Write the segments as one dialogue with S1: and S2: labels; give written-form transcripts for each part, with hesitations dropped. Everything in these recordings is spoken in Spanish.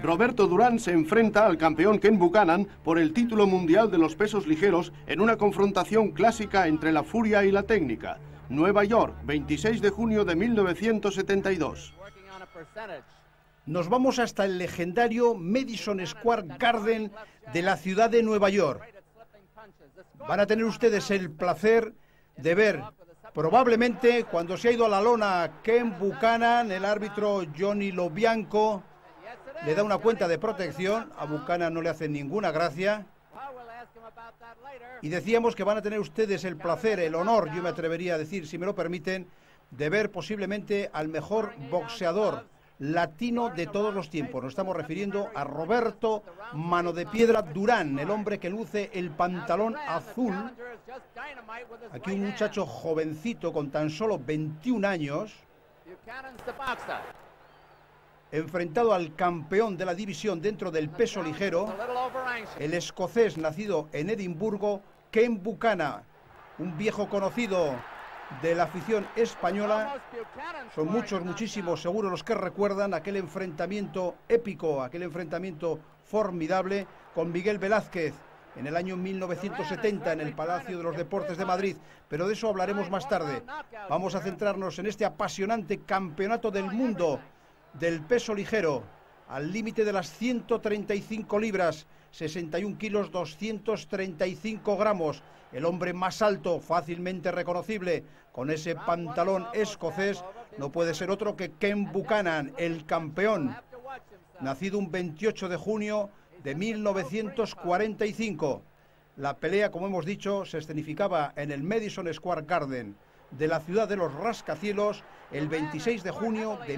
S1: Roberto Durán se enfrenta al campeón Ken Buchanan por el título mundial de los pesos ligeros en una confrontación clásica entre la furia y la técnica. Nueva York, 26 de junio de 1972.
S2: Nos vamos hasta el legendario Madison Square Garden de la ciudad de Nueva York. Van a tener ustedes el placer de ver, probablemente cuando se ha ido a la lona Ken Buchanan, el árbitro Johnny Lobianco le da una cuenta de protección, a Buchanan no le hace ninguna gracia. Y decíamos que van a tener ustedes el placer, el honor, yo me atrevería a decir, si me lo permiten, de ver posiblemente al mejor boxeador latino de todos los tiempos. Nos estamos refiriendo a Roberto Mano de Piedra Durán, el hombre que luce el pantalón azul. Aquí un muchacho jovencito con tan solo 21 años, enfrentado al campeón de la división dentro del peso ligero, el escocés nacido en Edimburgo, Ken Buchanan, un viejo conocido de la afición española. Son muchos, muchísimos, seguro los que recuerdan aquel enfrentamiento épico, aquel enfrentamiento formidable con Miguel Velázquez en el año 1970 en el Palacio de los Deportes de Madrid, pero de eso hablaremos más tarde. Vamos a centrarnos en este apasionante campeonato del mundo del peso ligero, al límite de las 135 libras, 61 kilos, 235 gramos. El hombre más alto, fácilmente reconocible, con ese pantalón escocés, no puede ser otro que Ken Buchanan, el campeón, nacido un 28 de junio de 1945. La pelea, como hemos dicho, se escenificaba en el Madison Square Garden de la ciudad de los rascacielos el 26 de junio de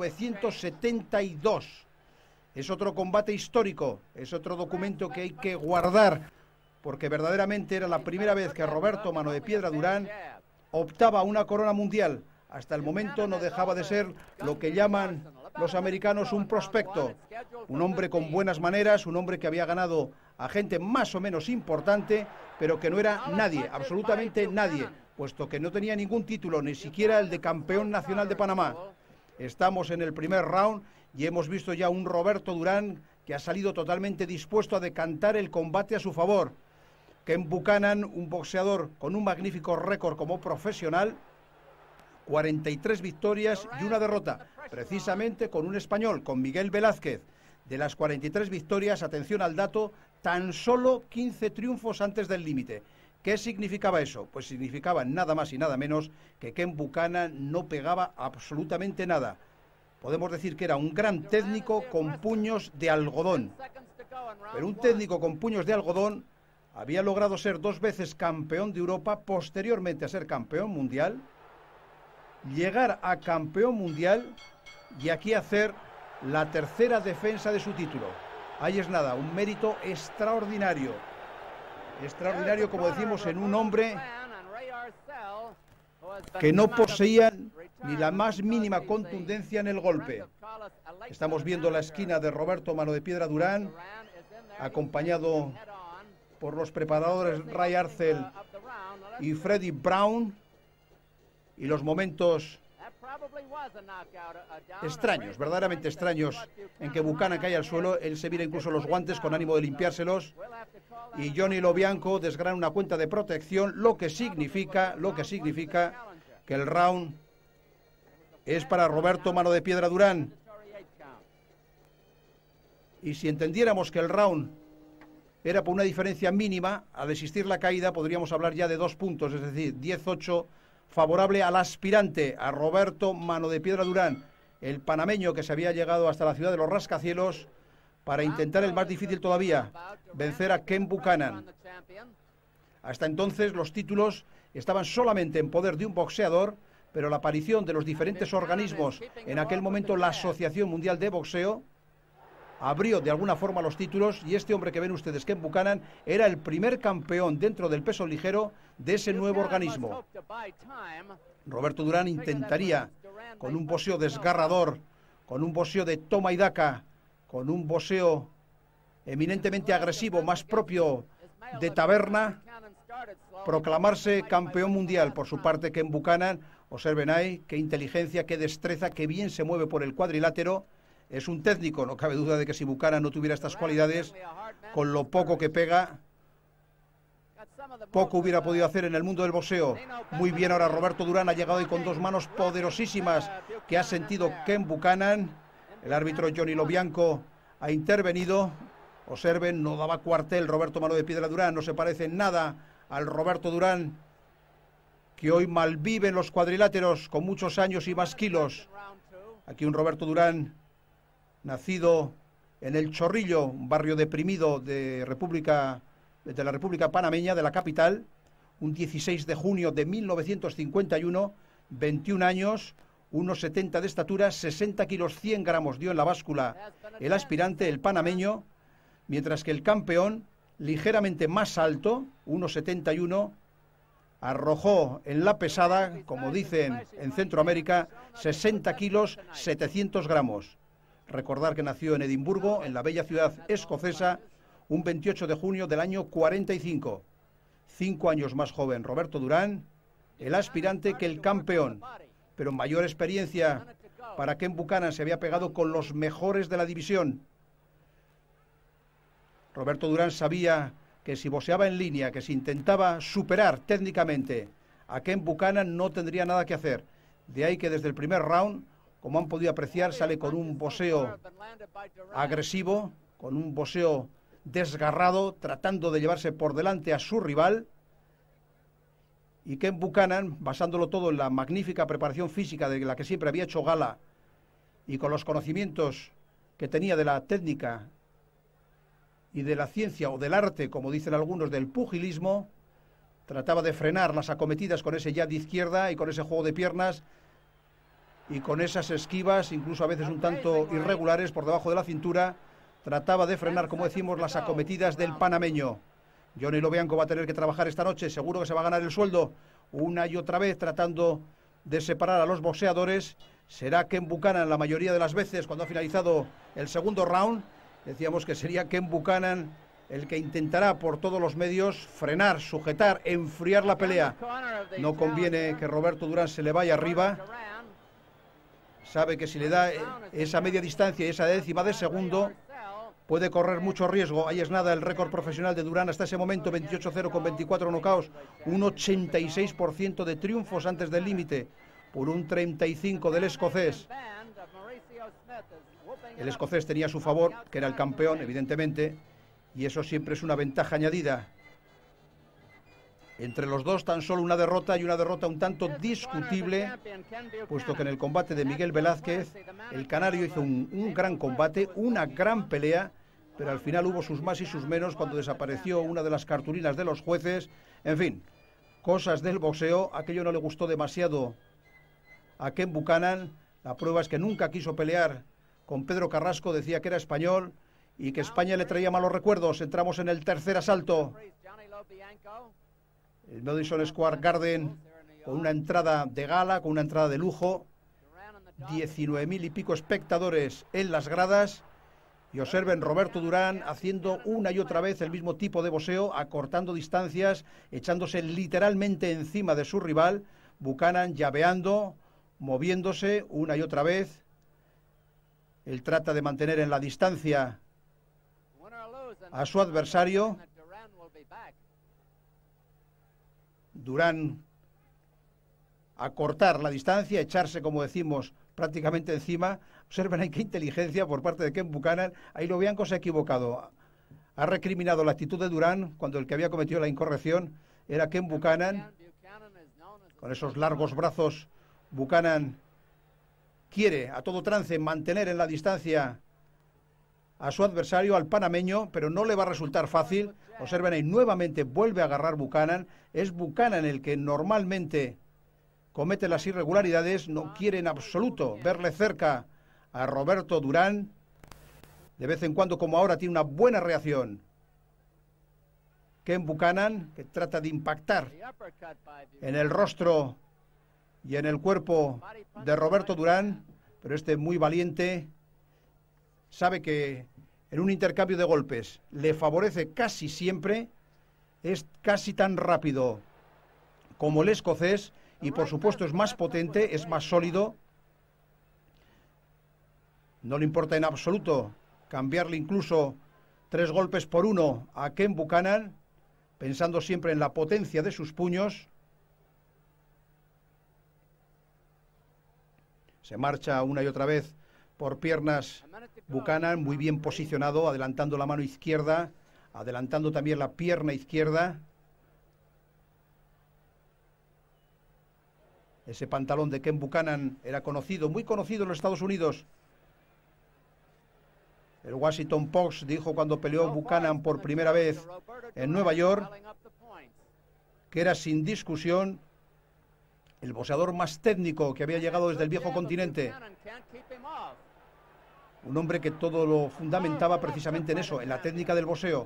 S2: 1972. Es otro combate histórico, es otro documento que hay que guardar, porque verdaderamente era la primera vez que Roberto Mano de Piedra Durán optaba a una corona mundial. Hasta el momento no dejaba de ser lo que llaman los americanos un prospecto, un hombre con buenas maneras, un hombre que había ganado a gente más o menos importante, pero que no era nadie, absolutamente nadie, puesto que no tenía ningún título, ni siquiera el de campeón nacional de Panamá. Estamos en el primer round y hemos visto ya un Roberto Durán que ha salido totalmente dispuesto a decantar el combate a su favor. Ken Buchanan, un boxeador con un magnífico récord como profesional, 43 victorias y una derrota, precisamente con un español, con Miguel Velázquez. De las 43 victorias, atención al dato, tan solo 15 triunfos antes del límite. ¿Qué significaba eso? Pues significaba nada más y nada menos que Ken Buchanan no pegaba absolutamente nada. Podemos decir que era un gran técnico con puños de algodón. Pero un técnico con puños de algodón había logrado ser 2 veces campeón de Europa, posteriormente a ser campeón mundial, llegar a campeón mundial y aquí hacer la tercera defensa de su título. Ahí es nada, un mérito extraordinario. Extraordinario, como decimos, en un hombre que no poseía ni la más mínima contundencia en el golpe. Estamos viendo la esquina de Roberto Mano de Piedra Durán, acompañado por los preparadores Ray Arcel y Freddie Brown, y los momentos extraños, verdaderamente extraños, en que Buchanan cae al suelo. Él se mira incluso los guantes con ánimo de limpiárselos, y Johnny Lobianco desgrana una cuenta de protección, lo que significa que el round es para Roberto Mano de Piedra Durán. Y si entendiéramos que el round era por una diferencia mínima, al existir la caída podríamos hablar ya de 2 puntos, es decir, 10-8 favorable al aspirante, a Roberto Mano de Piedra Durán, el panameño que se había llegado hasta la ciudad de los rascacielos para intentar el más difícil todavía, vencer a Ken Buchanan. Hasta entonces los títulos estaban solamente en poder de un boxeador, pero la aparición de los diferentes organismos, en aquel momento la Asociación Mundial de Boxeo, abrió de alguna forma los títulos, y este hombre que ven ustedes, Ken Buchanan, era el primer campeón dentro del peso ligero de ese nuevo organismo. Roberto Durán intentaría, con un boxeo desgarrador, con un boxeo de toma y daca, con un boxeo eminentemente agresivo, más propio de taberna, proclamarse campeón mundial. Por su parte, Ken Buchanan, observen ahí, qué inteligencia, qué destreza, qué bien se mueve por el cuadrilátero. Es un técnico, no cabe duda de que si Buchanan no tuviera estas cualidades, con lo poco que pega, poco hubiera podido hacer en el mundo del boxeo. Muy bien ahora Roberto Durán, ha llegado ahí con dos manos poderosísimas que ha sentido Ken Buchanan. El árbitro Johnny Lobianco ha intervenido. Observen, no daba cuartel Roberto Mano de Piedra Durán, no se parece en nada al Roberto Durán que hoy malvive en los cuadriláteros con muchos años y más kilos. Aquí un Roberto Durán nacido en El Chorrillo, un barrio deprimido de la República Panameña, de la capital, un 16 de junio de 1951, 21 años, 1,70 de estatura, 60 kilos 100 gramos dio en la báscula el aspirante, el panameño, mientras que el campeón, ligeramente más alto, 1,71, arrojó en la pesada, como dicen en Centroamérica, 60 kilos 700 gramos. Recordar que nació en Edimburgo, en la bella ciudad escocesa, un 28 de junio del año 45. 5 años más joven Roberto Durán, el aspirante, que el campeón, pero mayor experiencia para Ken Buchanan. Se había pegado con los mejores de la división. Roberto Durán sabía que si boxeaba en línea, que si intentaba superar técnicamente a Ken Buchanan, no tendría nada que hacer. De ahí que desde el primer round, como han podido apreciar, sale con un boxeo agresivo, con un boxeo desgarrado, tratando de llevarse por delante a su rival. Y Ken Buchanan, basándolo todo en la magnífica preparación física de la que siempre había hecho gala y con los conocimientos que tenía de la técnica y de la ciencia o del arte, como dicen algunos, del pugilismo, trataba de frenar las acometidas con ese jab de izquierda y con ese juego de piernas y con esas esquivas, incluso a veces un tanto irregulares por debajo de la cintura. Trataba de frenar, como decimos, las acometidas del panameño. Johnny Lobianco va a tener que trabajar esta noche, seguro que se va a ganar el sueldo una y otra vez tratando de separar a los boxeadores. Será Ken Buchanan la mayoría de las veces cuando ha finalizado el segundo round. Decíamos que sería Ken Buchanan el que intentará por todos los medios frenar, sujetar, enfriar la pelea. No conviene que Roberto Durán se le vaya arriba. Sabe que si le da esa media distancia y esa décima de segundo, puede correr mucho riesgo. Ahí es nada el récord profesional de Durán hasta ese momento, 28-0 con 24 knockouts, un 86% de triunfos antes del límite, por un 35 del escocés. El escocés tenía a su favor, que era el campeón, evidentemente, y eso siempre es una ventaja añadida. Entre los dos tan solo una derrota, y una derrota un tanto discutible, puesto que en el combate de Miguel Velázquez, el canario hizo un gran combate, una gran pelea, pero al final hubo sus más y sus menos cuando desapareció una de las cartulinas de los jueces. En fin, cosas del boxeo. Aquello no le gustó demasiado a Ken Buchanan. La prueba es que nunca quiso pelear con Pedro Carrasco, decía que era español y que España le traía malos recuerdos. Entramos en el tercer asalto. El Madison Square Garden, con una entrada de gala, con una entrada de lujo, 19.000 y pico espectadores en las gradas. Y observen Roberto Durán haciendo una y otra vez el mismo tipo de boxeo, acortando distancias, echándose literalmente encima de su rival. Buchanan llaveando, moviéndose una y otra vez. Él trata de mantener en la distancia a su adversario. Durán acortar la distancia, echarse, como decimos, prácticamente encima. Observen ahí qué inteligencia por parte de Ken Buchanan. Ahí Lobianco se ha equivocado. Ha recriminado la actitud de Durán cuando el que había cometido la incorrección era Ken Buchanan. Con esos largos brazos, Buchanan quiere a todo trance mantener en la distancia a su adversario, al panameño, pero no le va a resultar fácil. Observen ahí, nuevamente vuelve a agarrar Buchanan. Es Buchanan el que normalmente comete las irregularidades. No quiere en absoluto verle cerca a Roberto Durán. De vez en cuando, como ahora, tiene una buena reacción Ken Buchanan, que trata de impactar en el rostro y en el cuerpo de Roberto Durán, pero este muy valiente sabe que en un intercambio de golpes le favorece casi siempre. Es casi tan rápido como el escocés y por supuesto es más potente, es más sólido. No le importa en absoluto cambiarle incluso 3 golpes por 1 a Ken Buchanan, pensando siempre en la potencia de sus puños. Se marcha una y otra vez por piernas Buchanan, muy bien posicionado, adelantando la mano izquierda, adelantando también la pierna izquierda. Ese pantalón de Ken Buchanan era conocido, muy conocido en los Estados Unidos. El Washington Post dijo cuando peleó Buchanan por primera vez en Nueva York que era sin discusión el boxeador más técnico que había llegado desde el viejo continente. Un hombre que todo lo fundamentaba precisamente en eso, en la técnica del boxeo.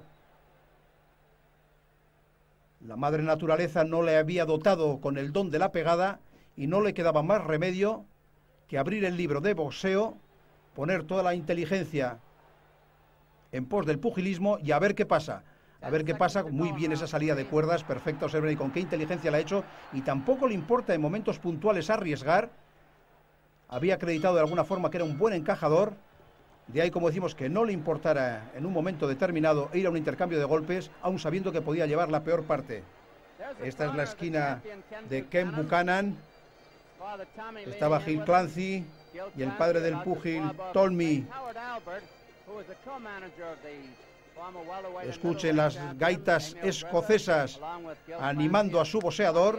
S2: La madre naturaleza no le había dotado con el don de la pegada y no le quedaba más remedio que abrir el libro de boxeo, poner toda la inteligencia en pos del pugilismo y a ver qué pasa. A ver qué pasa. Muy bien esa salida de cuerdas, perfecta, observen y con qué inteligencia la ha hecho. Y tampoco le importa en momentos puntuales arriesgar. Había acreditado de alguna forma que era un buen encajador. De ahí, como decimos, que no le importara en un momento determinado ir a un intercambio de golpes, aun sabiendo que podía llevar la peor parte. Esta es la esquina de Ken Buchanan. Estaba Gil Clancy y el padre del púgil, Tommy. Escuchen las gaitas escocesas animando a su boxeador.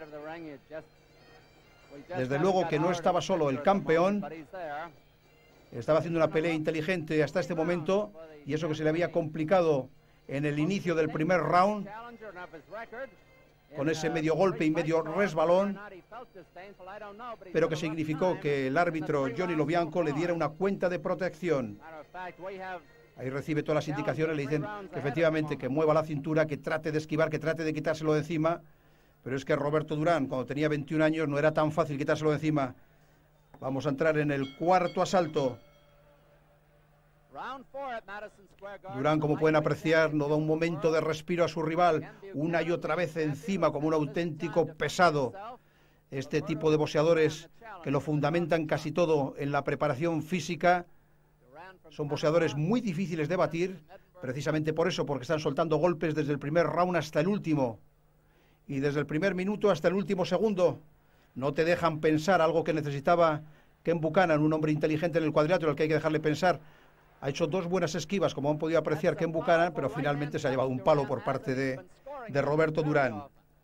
S2: Desde luego que no estaba solo el campeón. Estaba haciendo una pelea inteligente hasta este momento, y eso que se le había complicado en el inicio del primer round, con ese medio golpe y medio resbalón, pero que significó que el árbitro Johnny Lobianco le diera una cuenta de protección. Ahí recibe todas las indicaciones, le dicen que efectivamente que mueva la cintura, que trate de esquivar, que trate de quitárselo de encima, pero es que Roberto Durán, cuando tenía 21 años, no era tan fácil quitárselo de encima. Vamos a entrar en el cuarto asalto. Durán, como pueden apreciar, no da un momento de respiro a su rival, una y otra vez encima como un auténtico pesado. Este tipo de boxeadores que lo fundamentan casi todo en la preparación física son boxeadores muy difíciles de batir, precisamente por eso, porque están soltando golpes desde el primer round hasta el último. Y desde el primer minuto hasta el último segundo. No te dejan pensar, algo que necesitaba Ken Buchanan, un hombre inteligente en el cuadrilátero al que hay que dejarle pensar. Ha hecho 2 buenas esquivas, como han podido apreciar Ken Buchanan, pero finalmente se ha llevado un palo por parte de Roberto Durán.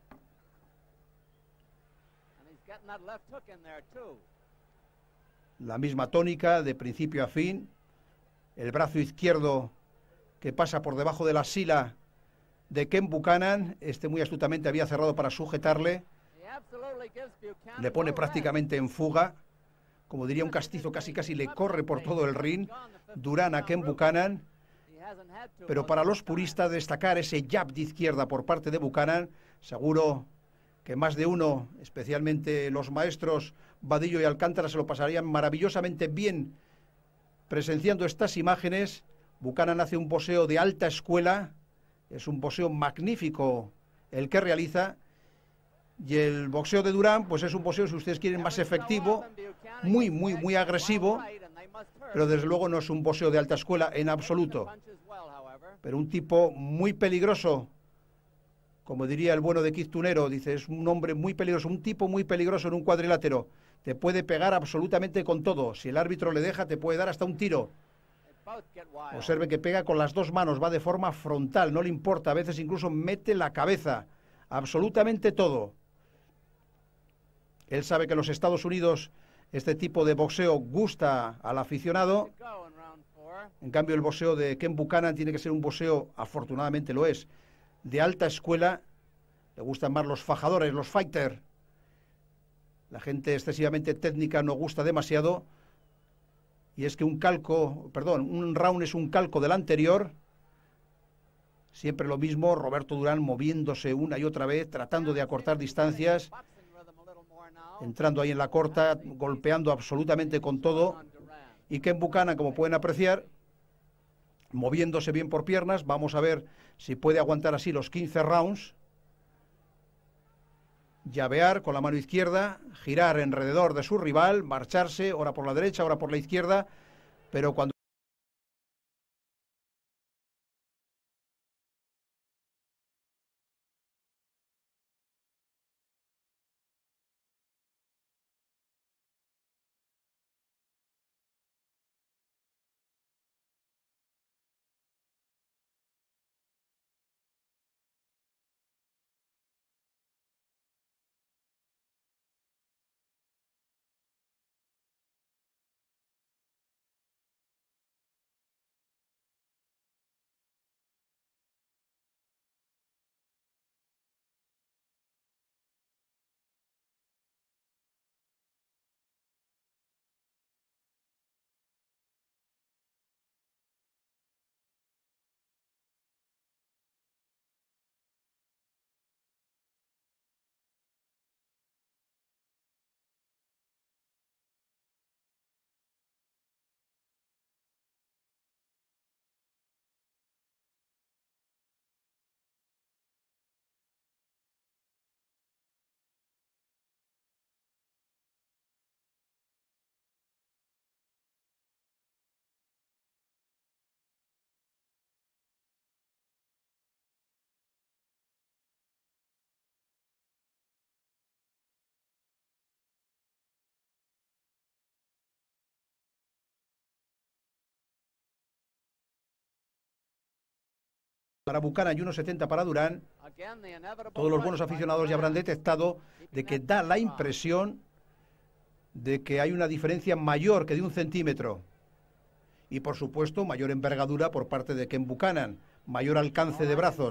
S2: La misma tónica de principio a fin. El brazo izquierdo que pasa por debajo de la sila de Ken Buchanan. Este muy astutamente había cerrado para sujetarle. Le pone prácticamente en fuga. Como diría un castizo, casi le corre por todo el ring Durán a Ken Buchanan. Pero para los puristas, destacar ese jab de izquierda por parte de Buchanan. Seguro que más de uno, especialmente los maestros Vadillo y Alcántara, se lo pasarían maravillosamente bien presenciando estas imágenes. Buchanan hace un boxeo de alta escuela. Es un boxeo magnífico el que realiza. Y el boxeo de Durán, pues es un boxeo, si ustedes quieren, más efectivo, muy agresivo, pero desde luego no es un boxeo de alta escuela en absoluto. Pero un tipo muy peligroso, como diría el bueno de Keith Tunero, dice, es un hombre muy peligroso, un tipo muy peligroso en un cuadrilátero. Te puede pegar absolutamente con todo. Si el árbitro le deja, te puede dar hasta un tiro. Observe que pega con las 2 manos, va de forma frontal, no le importa, a veces incluso mete la cabeza, absolutamente todo. Él sabe que en los Estados Unidos este tipo de boxeo gusta al aficionado. En cambio, el boxeo de Ken Buchanan tiene que ser un boxeo, afortunadamente lo es, de alta escuela. Le gustan más los fajadores, los fighters. La gente excesivamente técnica no gusta demasiado. Y es que un round es un calco del anterior. Siempre lo mismo, Roberto Durán moviéndose una y otra vez, tratando de acortar distancias, entrando ahí en la corta, golpeando absolutamente con todo. Y Ken Buchanan, como pueden apreciar, moviéndose bien por piernas. Vamos a ver si puede aguantar así los 15 rounds. Llavear con la mano izquierda, girar alrededor de su rival, marcharse, ahora por la derecha, ahora por la izquierda. pero cuando para Buchanan y 1,70 para Durán, todos los buenos aficionados ya habrán detectado de que da la impresión de que hay una diferencia mayor que de 1 centímetro. Y por supuesto, mayor envergadura por parte de Ken Buchanan, mayor alcance de brazos.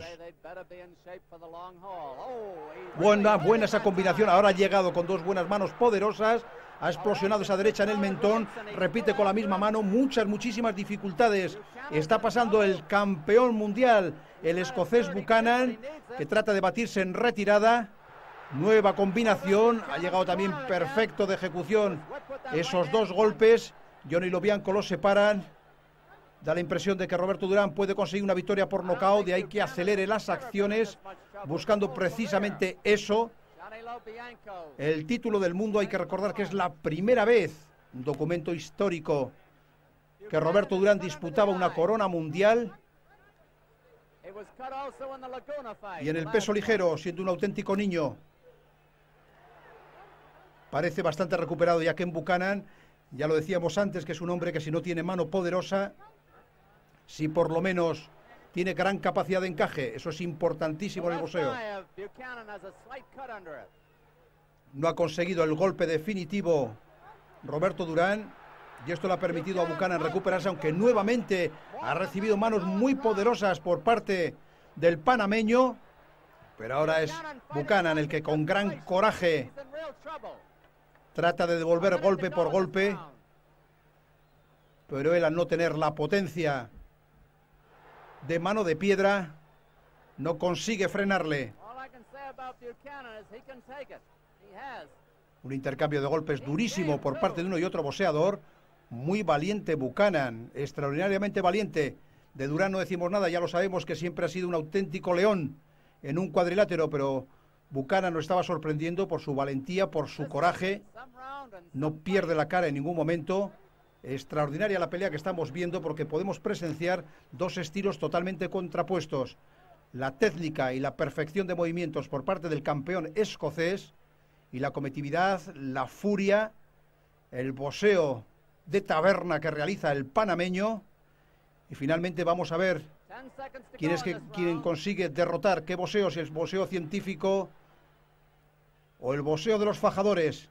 S2: Buena esa combinación, ahora ha llegado con dos buenas manos poderosas, ha explosionado esa derecha en el mentón, repite con la misma mano, muchísimas dificultades. Está pasando el campeón mundial, el escocés Buchanan, que trata de batirse en retirada. Nueva combinación, ha llegado también perfecto de ejecución esos dos golpes. Johnny Lobianco los separan. Da la impresión de que Roberto Durán puede conseguir una victoria por nocaut, de ahí que acelere las acciones, buscando precisamente eso. El título del mundo, hay que recordar que es la primera vez, un documento histórico, que Roberto Durán disputaba una corona mundial. Y en el peso ligero, siendo un auténtico niño, parece bastante recuperado ya Ken Buchanan. Ya lo decíamos antes, que es un hombre que si no tiene mano poderosa, si por lo menos tiene gran capacidad de encaje. Eso es importantísimo en el boxeo. No ha conseguido el golpe definitivo Roberto Durán, y esto le ha permitido a Buchanan recuperarse, aunque nuevamente ha recibido manos muy poderosas por parte del panameño. Pero ahora es Buchanan el que con gran coraje trata de devolver golpe por golpe, pero él, al no tener la potencia de mano de piedra, no consigue frenarle. Un intercambio de golpes durísimo por parte de uno y otro boxeador. Muy valiente Buchanan, extraordinariamente valiente. De Durán no decimos nada, ya lo sabemos que siempre ha sido un auténtico león en un cuadrilátero, pero Buchanan nos estaba sorprendiendo por su valentía, por su coraje. No pierde la cara en ningún momento. Extraordinaria la pelea que estamos viendo, porque podemos presenciar dos estilos totalmente contrapuestos. La técnica y la perfección de movimientos por parte del campeón escocés, y la cometividad, la furia, el boxeo de taberna que realiza el panameño. Y finalmente vamos a ver quién consigue derrotar, qué boxeo, si es boxeo científico o el boxeo de los fajadores.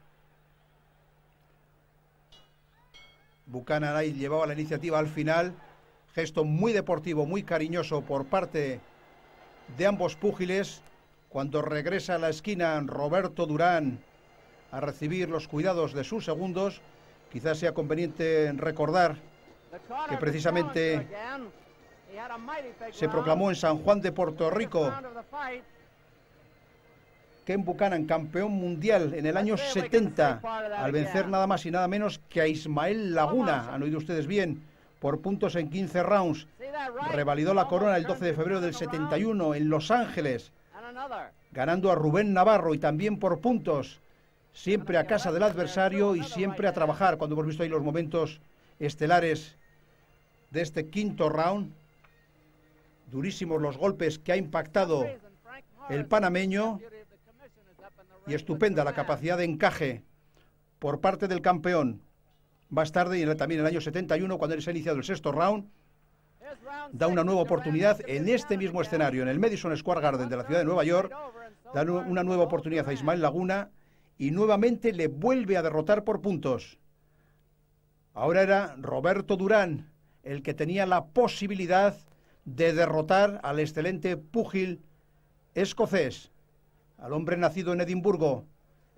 S2: Buchanan ahí llevaba la iniciativa al final. Gesto muy deportivo, muy cariñoso por parte de ambos púgiles. Cuando regresa a la esquina Roberto Durán a recibir los cuidados de sus segundos, quizás sea conveniente recordar que precisamente se proclamó en San Juan de Puerto Rico Ken Buchanan campeón mundial en el año 70, al vencer nada más y nada menos que a Ismael Laguna, han oído ustedes bien, por puntos en 15 rounds. Revalidó la corona el 12 de febrero del 71 en Los Ángeles, ganando a Rubén Navarro, y también por puntos, siempre a casa del adversario y siempre a trabajar, cuando hemos visto ahí los momentos estelares de este quinto round. Durísimos los golpes que ha impactado el panameño y estupenda la capacidad de encaje por parte del campeón. Más tarde, y también en el año 71, cuando se ha iniciado el sexto round, da una nueva oportunidad en este mismo escenario, en el Madison Square Garden de la ciudad de Nueva York, da una nueva oportunidad a Ismael Laguna y nuevamente le vuelve a derrotar por puntos. Ahora era Roberto Durán el que tenía la posibilidad de derrotar al excelente púgil escocés, al hombre nacido en Edimburgo.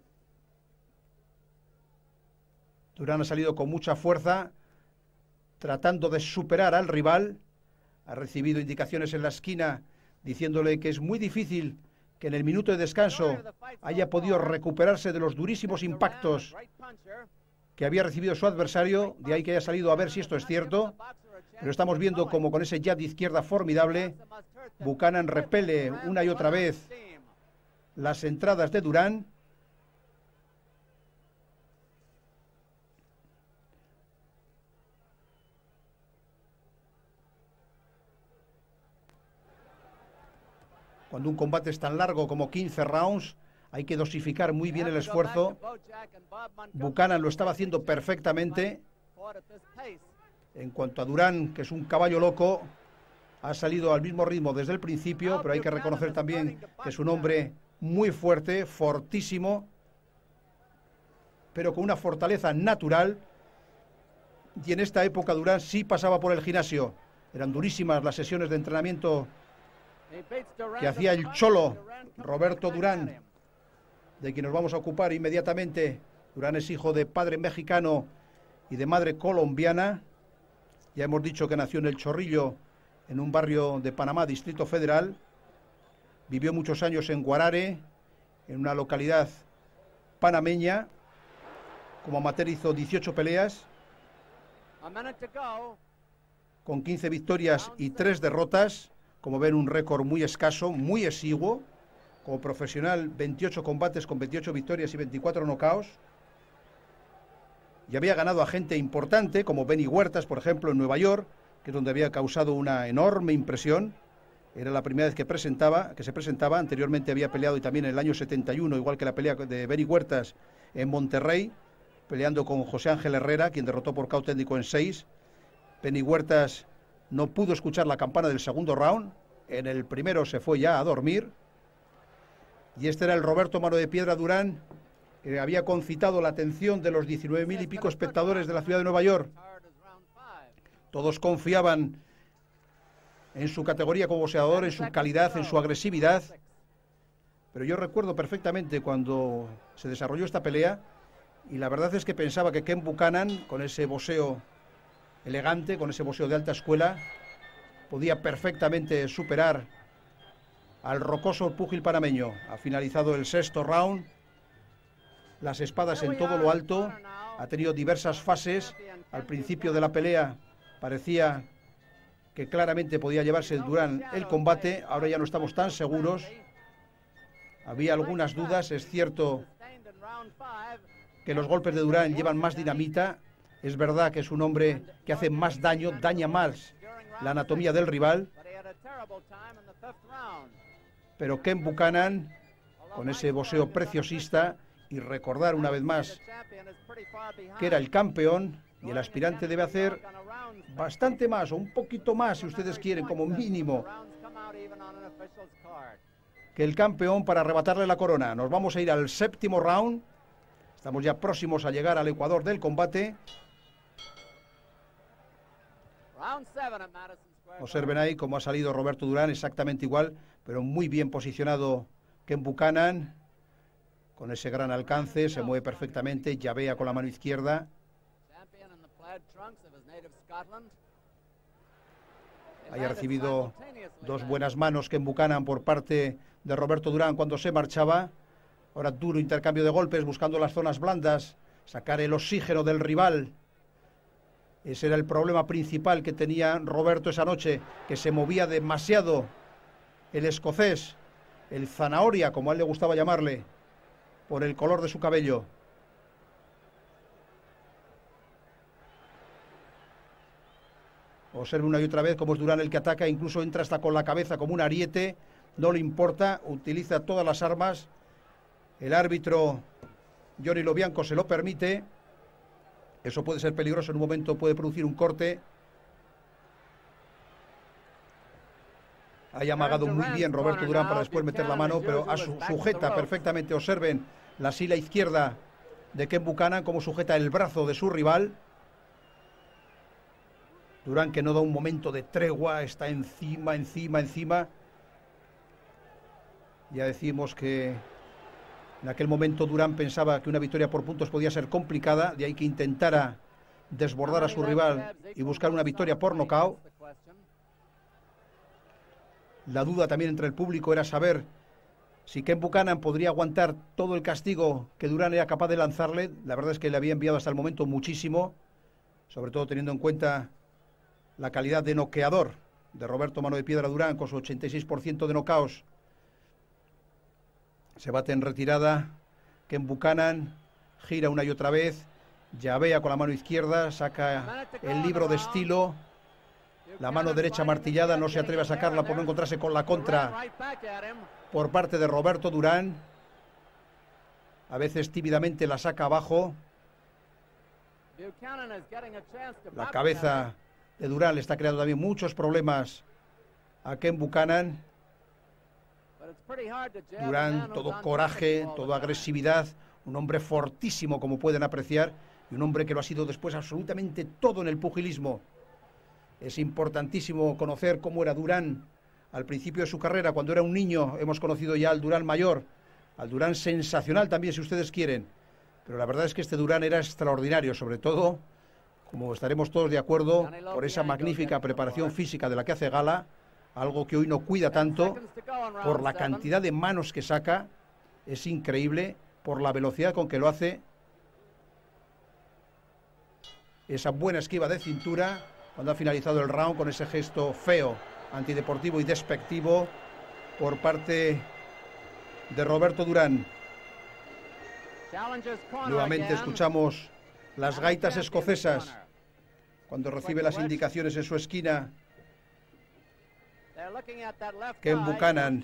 S2: Durán ha salido con mucha fuerza, tratando de superar al rival. Ha recibido indicaciones en la esquina diciéndole que es muy difícil que en el minuto de descanso haya podido recuperarse de los durísimos impactos que había recibido su adversario. De ahí que haya salido a ver si esto es cierto. Pero estamos viendo como con ese jab de izquierda formidable, Buchanan repele una y otra vez las entradas de Durán. Cuando un combate es tan largo como 15 rounds, hay que dosificar muy bien el esfuerzo. Buchanan lo estaba haciendo perfectamente. En cuanto a Durán, que es un caballo loco, ha salido al mismo ritmo desde el principio, pero hay que reconocer también que es un hombre muy fuerte, fortísimo, pero con una fortaleza natural. Y en esta época Durán sí pasaba por el gimnasio. Eran durísimas las sesiones de entrenamiento que hacía el cholo Roberto Durán, de quien nos vamos a ocupar inmediatamente. Durán es hijo de padre mexicano y de madre colombiana. Ya hemos dicho que nació en El Chorrillo, en un barrio de Panamá, Distrito Federal. Vivió muchos años en Guarare, en una localidad panameña. Como amateur hizo 18 peleas, con 15 victorias y 3 derrotas. Como ven, un récord muy escaso, muy exiguo. Como profesional, 28 combates con 28 victorias y 24 knockouts. Y había ganado a gente importante, como Benny Huertas, por ejemplo, en Nueva York, que es donde había causado una enorme impresión. Era la primera vez que se presentaba. Anteriormente había peleado, y también en el año 71, igual que la pelea de Benny Huertas en Monterrey, peleando con José Ángel Herrera, quien derrotó por KO técnico en 6. Benny Huertas no pudo escuchar la campana del segundo round. En el primero se fue ya a dormir. Y este era el Roberto Mano de Piedra Durán, que había concitado la atención de los 19.000 y pico espectadores de la ciudad de Nueva York. Todos confiaban en su categoría como boxeador, en su calidad, en su agresividad. Pero yo recuerdo perfectamente cuando se desarrolló esta pelea, y la verdad es que pensaba que Ken Buchanan, con ese boxeo elegante, con ese boxeo de alta escuela, podía perfectamente superar al rocoso púgil panameño. Ha finalizado el sexto round. Las espadas en todo lo alto. Ha tenido diversas fases. Al principio de la pelea parecía que claramente podía llevarse Durán el combate. Ahora ya no estamos tan seguros. Había algunas dudas. Es cierto que los golpes de Durán llevan más dinamita. Es verdad que es un hombre que hace más daño, daña más la anatomía del rival. Pero Ken Buchanan, con ese boxeo preciosista, y recordar una vez más que era el campeón, y el aspirante debe hacer bastante más, o un poquito más, si ustedes quieren, como mínimo, que el campeón para arrebatarle la corona. Nos vamos a ir al séptimo round. Estamos ya próximos a llegar al ecuador del combate. Observen ahí cómo ha salido Roberto Durán, exactamente igual, pero muy bien posicionado Ken Buchanan, con ese gran alcance, se mueve perfectamente, llavea con la mano izquierda. Haya recibido dos buenas manos Ken Buchanan por parte de Roberto Durán cuando se marchaba. Ahora duro intercambio de golpes, buscando las zonas blandas, sacar el oxígeno del rival. Ese era el problema principal que tenía Roberto esa noche, que se movía demasiado el escocés, el zanahoria, como a él le gustaba llamarle, por el color de su cabello. Observe una y otra vez cómo es Durán el que ataca, incluso entra hasta con la cabeza como un ariete, no le importa, utiliza todas las armas. El árbitro Johnny Lobianco se lo permite. Eso puede ser peligroso, en un momento puede producir un corte. Ha amagado muy bien Roberto Durán para después meter la mano, pero sujeta perfectamente. Observen la sila izquierda de Ken Buchanan, cómo sujeta el brazo de su rival. Durán, que no da un momento de tregua, está encima. Ya decimos que en aquel momento Durán pensaba que una victoria por puntos podía ser complicada, de ahí que intentara desbordar a su rival y buscar una victoria por nocaut. La duda también entre el público era saber si Ken Buchanan podría aguantar todo el castigo que Durán era capaz de lanzarle. La verdad es que le había enviado hasta el momento muchísimo, sobre todo teniendo en cuenta la calidad de noqueador de Roberto Mano de Piedra Durán, con su 86% de knockouts. Se bate en retirada Ken Buchanan, gira una y otra vez, llavea con la mano izquierda, saca el libro de estilo. La mano derecha martillada, no se atreve a sacarla por no encontrarse con la contra por parte de Roberto Durán. A veces tímidamente la saca abajo. La cabeza de Durán le está creando también muchos problemas a Ken Buchanan. Durán, todo coraje, toda agresividad, un hombre fortísimo, como pueden apreciar, y un hombre que lo ha sido después absolutamente todo en el pugilismo. Es importantísimo conocer cómo era Durán al principio de su carrera, cuando era un niño. Hemos conocido ya al Durán mayor, al Durán sensacional también, si ustedes quieren. Pero la verdad es que este Durán era extraordinario, sobre todo, como estaremos todos de acuerdo, por esa magnífica preparación física de la que hace gala, algo que hoy no cuida tanto, por la cantidad de manos que saca, es increíble, por la velocidad con que lo hace, esa buena esquiva de cintura, cuando ha finalizado el round con ese gesto feo, antideportivo y despectivo por parte de Roberto Durán. Nuevamente escuchamos las gaitas escocesas cuando recibe las indicaciones en su esquina Ken Buchanan.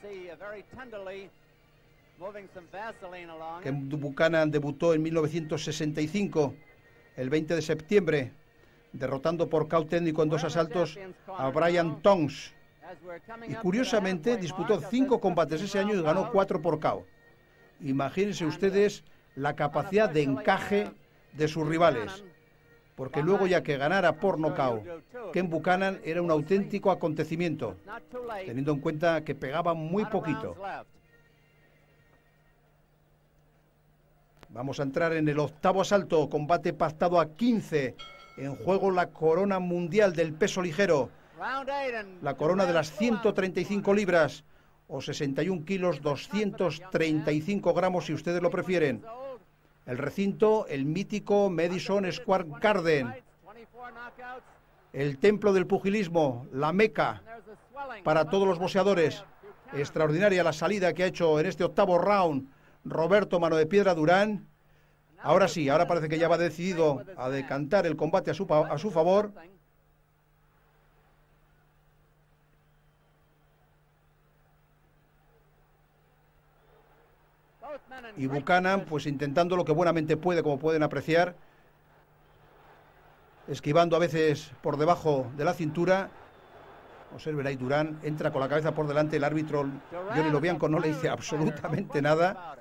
S2: Ken Buchanan debutó en 1965, el 20 de septiembre, derrotando por KO técnico en 2 asaltos a Brian Tongs. Y curiosamente disputó 5 combates ese año y ganó 4 por KO. Imagínense ustedes la capacidad de encaje de sus rivales, porque luego ya que ganara por nocaut Ken Buchanan era un auténtico acontecimiento, teniendo en cuenta que pegaba muy poquito. Vamos a entrar en el 8º asalto, combate pactado a 15, en juego la corona mundial del peso ligero, la corona de las 135 libras o 61 kilos 235 gramos si ustedes lo prefieren. El recinto, el mítico Madison Square Garden, el templo del pugilismo, la meca para todos los boxeadores. Extraordinaria la salida que ha hecho en este 8º round Roberto Mano de Piedra Durán. Ahora sí, ahora parece que ya va decidido a decantar el combate a su favor. Y Buchanan, pues intentando lo que buenamente puede, como pueden apreciar, esquivando a veces por debajo de la cintura. Observen ahí, Durán entra con la cabeza por delante, el árbitro Johnny Lobianco no le dice absolutamente nada.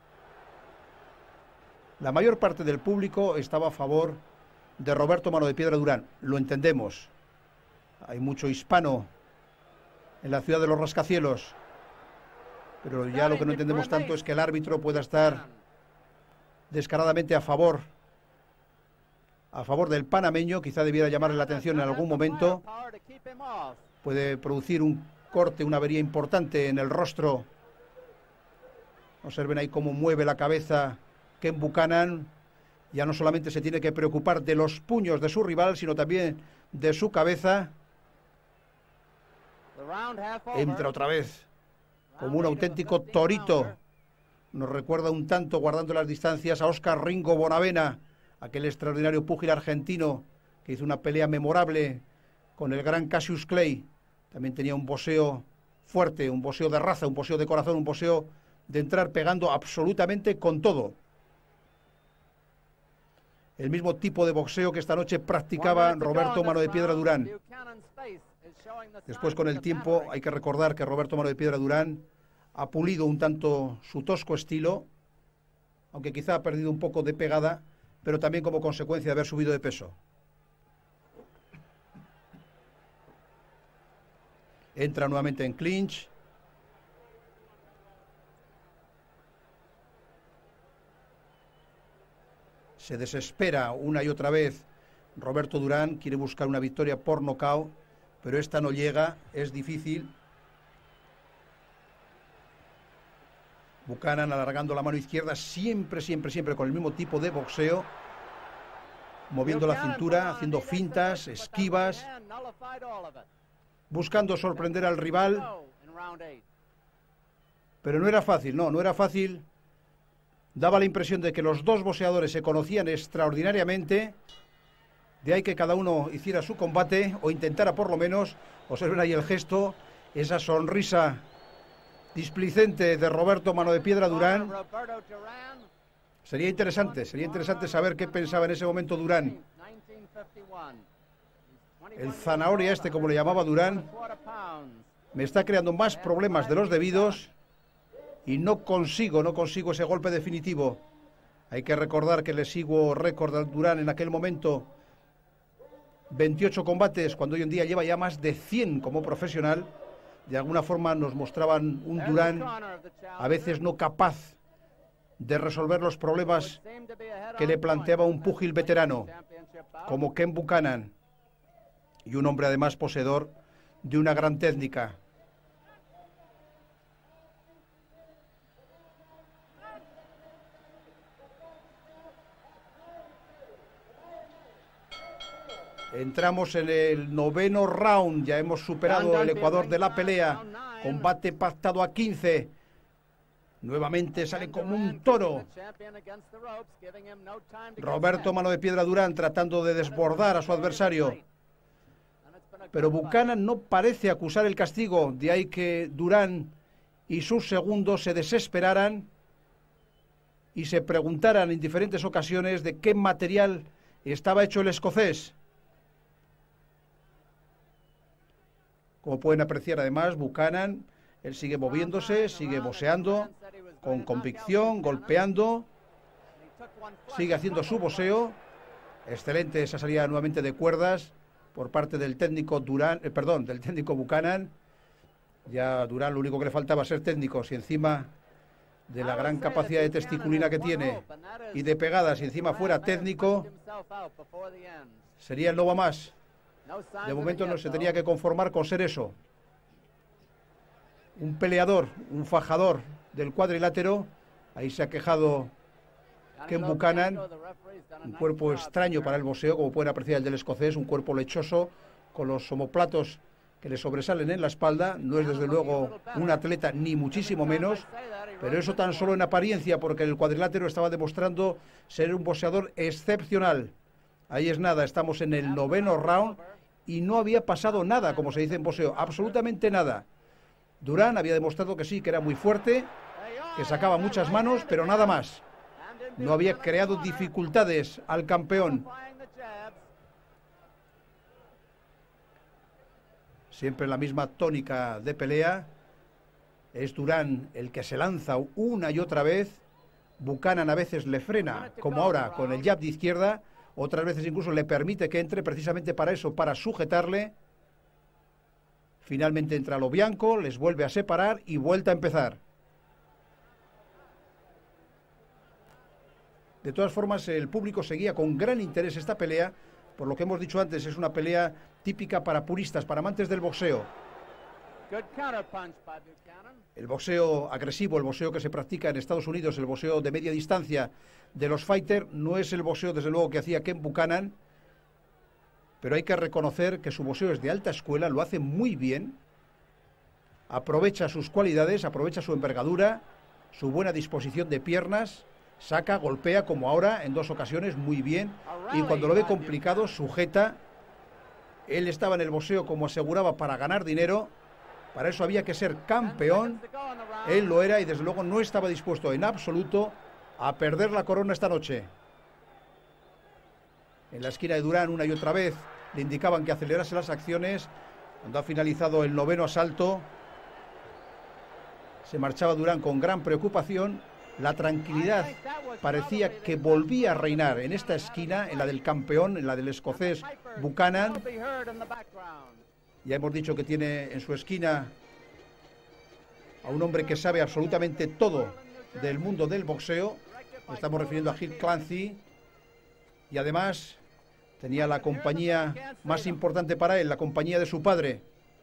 S2: La mayor parte del público estaba a favor de Roberto Mano de Piedra Durán, lo entendemos. Hay mucho hispano en la ciudad de los rascacielos, pero ya lo que no entendemos tanto es que el árbitro pueda estar descaradamente a favor del panameño. Quizá debiera llamarle la atención en algún momento. Puede producir un corte, una avería importante en el rostro. Observen ahí cómo mueve la cabeza Ken Buchanan. Ya no solamente se tiene que preocupar de los puños de su rival, sino también de su cabeza. Entra otra vez como un auténtico torito. Nos recuerda un tanto, guardando las distancias, a Oscar Ringo Bonavena, aquel extraordinario púgil argentino que hizo una pelea memorable con el gran Cassius Clay. También tenía un boxeo fuerte, un boxeo de raza, un boxeo de corazón, un boxeo de entrar pegando absolutamente con todo. El mismo tipo de boxeo que esta noche practicaba Roberto Mano de Piedra Durán. Después, con el tiempo, hay que recordar que Roberto Mano de Piedra Durán ha pulido un tanto su tosco estilo, aunque quizá ha perdido un poco de pegada, pero también como consecuencia de haber subido de peso. Entra nuevamente en clinch. Se desespera una y otra vez Roberto Durán, quiere buscar una victoria por nocaut, pero esta no llega, es difícil. Buchanan alargando la mano izquierda, siempre con el mismo tipo de boxeo, moviendo la cintura, haciendo fintas, esquivas, buscando sorprender al rival. Pero no era fácil, no era fácil. Daba la impresión de que los dos boxeadores se conocían extraordinariamente. De ahí que cada uno hiciera su combate, o intentara por lo menos. Observen ahí el gesto, esa sonrisa displicente de Roberto Mano de Piedra Durán. Sería interesante saber qué pensaba en ese momento Durán. El zanahoria este, como le llamaba Durán, me está creando más problemas de los debidos y no consigo ese golpe definitivo. Hay que recordar que el exiguo récord al Durán en aquel momento, 28 combates, cuando hoy en día lleva ya más de 100 como profesional. De alguna forma nos mostraban un Durán a veces no capaz de resolver los problemas que le planteaba un púgil veterano como Ken Buchanan, y un hombre además poseedor de una gran técnica. Entramos en el 9º round, ya hemos superado el ecuador de la pelea, combate pactado a 15. Nuevamente sale como un toro Roberto Mano de Piedra Durán, tratando de desbordar a su adversario. Pero Buchanan no parece acusar el castigo, de ahí que Durán y sus segundos se desesperaran y se preguntaran en diferentes ocasiones de qué material estaba hecho el escocés. Como pueden apreciar además, Buchanan, él sigue moviéndose, sigue boxeando con convicción, golpeando, sigue haciendo su boxeo. Excelente esa salida nuevamente de cuerdas por parte del técnico del técnico Buchanan. Ya Durán lo único que le faltaba ser técnico, si encima de la gran capacidad de testiculina que tiene y de pegadas, si encima fuera técnico, sería el no va más. De momento no se tenía que conformar con ser eso. Un peleador, un fajador del cuadrilátero. Ahí se ha quejado Ken Buchanan. Un cuerpo extraño para el boxeo, como pueden apreciar el del escocés, un cuerpo lechoso, con los omoplatos que le sobresalen en la espalda. No es desde luego un atleta, ni muchísimo menos, pero eso tan solo en apariencia, porque el cuadrilátero estaba demostrando ser un boxeador excepcional. Ahí es nada, estamos en el 9º round y no había pasado nada, como se dice en boxeo, absolutamente nada. Durán había demostrado que sí, que era muy fuerte, que sacaba muchas manos, pero nada más. No había creado dificultades al campeón. Siempre la misma tónica de pelea. Es Durán el que se lanza una y otra vez. Buchanan a veces le frena, como ahora con el jab de izquierda. Otras veces incluso le permite que entre precisamente para eso, para sujetarle. Finalmente entra Lobianco, les vuelve a separar y vuelta a empezar. De todas formas, el público seguía con gran interés esta pelea. Por lo que hemos dicho antes, es una pelea típica para puristas, para amantes del boxeo. El boxeo agresivo, el boxeo que se practica en Estados Unidos, el boxeo de media distancia de los fighters, no es el boxeo desde luego que hacía Ken Buchanan, pero hay que reconocer que su boxeo es de alta escuela, lo hace muy bien, aprovecha sus cualidades, aprovecha su envergadura, su buena disposición de piernas, saca, golpea como ahora en 2 ocasiones muy bien, y cuando lo ve complicado sujeta Él estaba en el boxeo, como aseguraba, para ganar dinero. Para eso había que ser campeón. Él lo era y desde luego no estaba dispuesto en absoluto a perder la corona esta noche. En la esquina de Durán, una y otra vez, le indicaban que acelerase las acciones. Cuando ha finalizado el 9º asalto, se marchaba Durán con gran preocupación. La tranquilidad parecía que volvía a reinar en esta esquina, en la del campeón, en la del escocés Buchanan. Ya hemos dicho que tiene en su esquina a un hombre que sabe absolutamente todo del mundo del boxeo. Nos estamos refiriendo a Hugh Clancy. Y además tenía la compañía más importante para él, la compañía de su padre.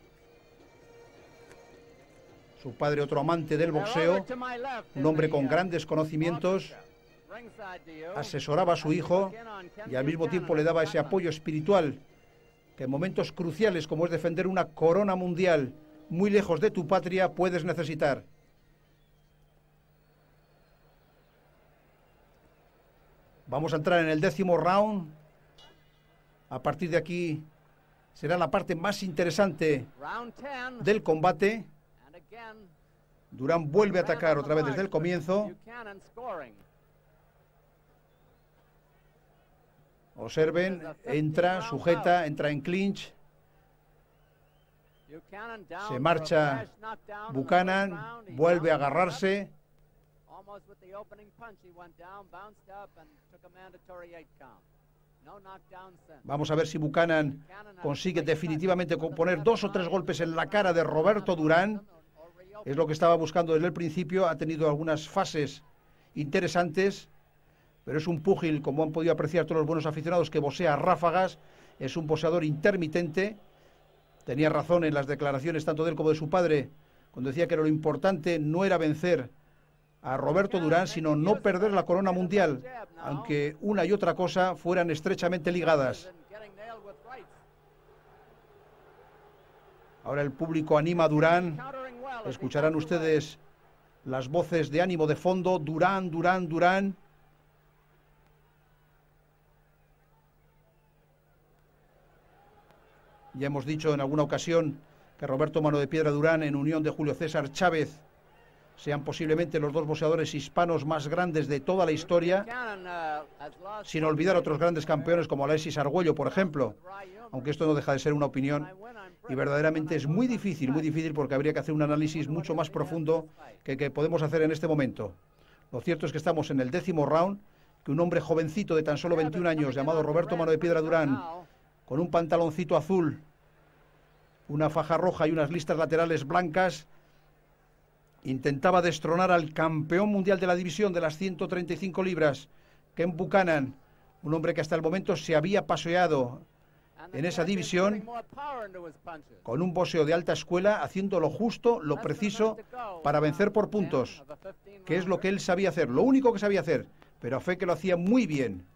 S2: Su padre, otro amante del boxeo, un hombre con grandes conocimientos, asesoraba a su hijo y al mismo tiempo le daba ese apoyo espiritual que en momentos cruciales, como es defender una corona mundial muy lejos de tu patria, puedes necesitar. Vamos a entrar en el 10º round. A partir de aquí será la parte más interesante del combate. Durán vuelve a atacar otra vez desde el comienzo. Observen, entra, sujeta, entra en clinch. Se marcha Buchanan, vuelve a agarrarse. Vamos a ver si Buchanan consigue definitivamente poner 2 o 3 golpes en la cara de Roberto Durán. Es lo que estaba buscando desde el principio. Ha tenido algunas fases interesantes, pero es un púgil, como han podido apreciar todos los buenos aficionados, que boxea a ráfagas. Es un boxeador intermitente. Tenía razón en las declaraciones tanto de él como de su padre, cuando decía que lo importante no era vencer a Roberto Durán, sino no perder la corona mundial, aunque una y otra cosa fueran estrechamente ligadas. Ahora el público anima a Durán. Escucharán ustedes las voces de ánimo de fondo. Durán, Durán, Durán. Ya hemos dicho en alguna ocasión que Roberto Mano de Piedra Durán, en unión de Julio César Chávez, sean posiblemente los 2 boxeadores hispanos más grandes de toda la historia, sin olvidar otros grandes campeones como Alexis Argüello, por ejemplo, aunque esto no deja de ser una opinión, y verdaderamente es muy difícil porque habría que hacer un análisis mucho más profundo que podemos hacer en este momento. Lo cierto es que estamos en el 10º round, que un hombre jovencito de tan solo 21 años, llamado Roberto Mano de Piedra Durán, con un pantaloncito azul, una faja roja y unas listas laterales blancas, intentaba destronar al campeón mundial de la división de las 135 libras, Ken Buchanan, un hombre que hasta el momento se había paseado en esa división con un boxeo de alta escuela, haciendo lo justo, lo preciso, para vencer por puntos, que es lo que él sabía hacer, lo único que sabía hacer, pero a fe que lo hacía muy bien.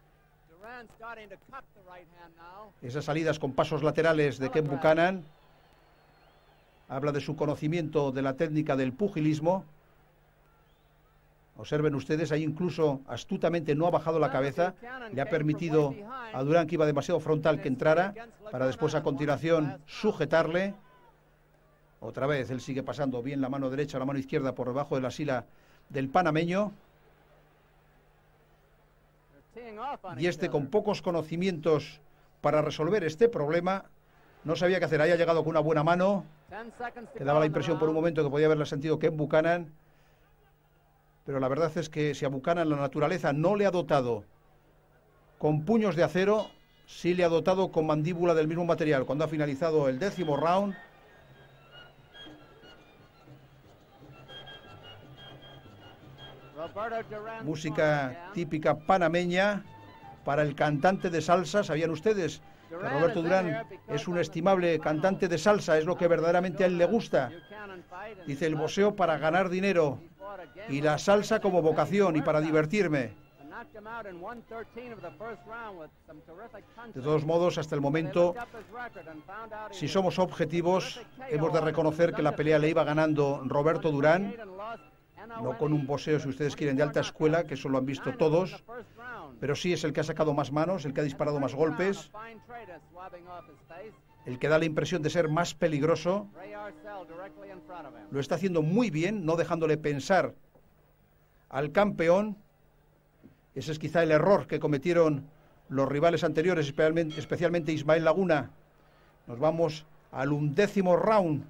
S2: Esas salidas con pasos laterales de Ken Buchanan habla de su conocimiento de la técnica del pugilismo. Observen ustedes, ahí incluso astutamente no ha bajado la cabeza, le ha permitido a Durán, que iba demasiado frontal, que entrara, para después a continuación sujetarle. Otra vez él sigue pasando bien la mano derecha o la mano izquierda por debajo de la sila del panameño. Y este, con pocos conocimientos para resolver este problema, no sabía qué hacer. Ahí ha llegado con una buena mano, que daba la impresión por un momento que podía haberla sentido Ken Buchanan, pero la verdad es que si a Buchanan la naturaleza no le ha dotado con puños de acero, sí le ha dotado con mandíbula del mismo material. Cuando ha finalizado el 10º round, música típica panameña para el cantante de salsa. ¿Sabían ustedes que Roberto Durán es un estimable cantante de salsa? Es lo que verdaderamente a él le gusta. Dice: el boxeo para ganar dinero y la salsa como vocación y para divertirme. De todos modos, hasta el momento, si somos objetivos, hemos de reconocer que la pelea le iba ganando Roberto Durán, no con un boxeo, si ustedes quieren, de alta escuela, que eso lo han visto todos, pero sí es el que ha sacado más manos, el que ha disparado más golpes, el que da la impresión de ser más peligroso. Lo está haciendo muy bien, no dejándole pensar al campeón. Ese es quizá el error que cometieron los rivales anteriores, especialmente Ismael Laguna. Nos vamos al 11º round.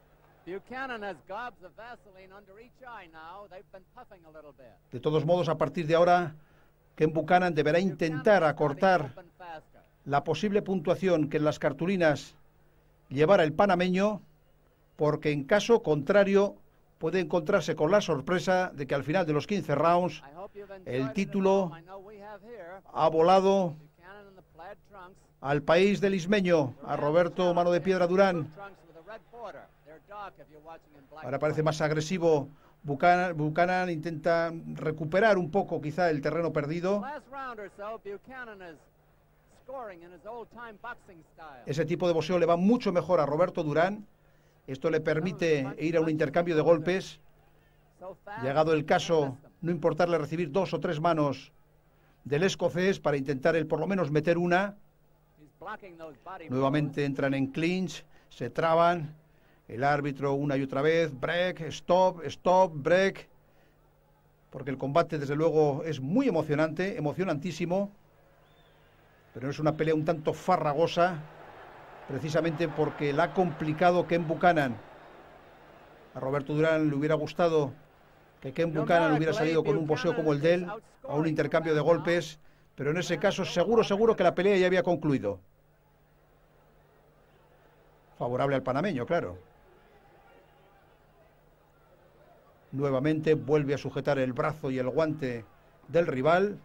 S2: De todos modos, a partir de ahora, Ken Buchanan deberá intentar acortar la posible puntuación que en las cartulinas llevara el panameño, porque en caso contrario puede encontrarse con la sorpresa de que al final de los 15 rounds el título ha volado al país del ismeño, a Roberto Mano de Piedra Durán. Ahora parece más agresivo Buchanan, intenta recuperar un poco quizá el terreno perdido. Ese tipo de boxeo le va mucho mejor a Roberto Durán. Esto le permite ir a un intercambio de golpes. Llegado el caso, no importarle recibir 2 o 3 manos del escocés para intentar él por lo menos meter una. Nuevamente entran en clinch, se traban. El árbitro una y otra vez, break, stop, stop, break. Porque el combate desde luego es muy emocionante, emocionantísimo. Pero es una pelea un tanto farragosa, precisamente porque la ha complicado Ken Buchanan. A Roberto Durán le hubiera gustado que Ken Buchanan hubiera salido con un boxeo como el de él, a un intercambio de golpes, pero en ese caso seguro que la pelea ya había concluido. Favorable al panameño, claro. Nuevamente vuelve a sujetar el brazo y el guante del rival.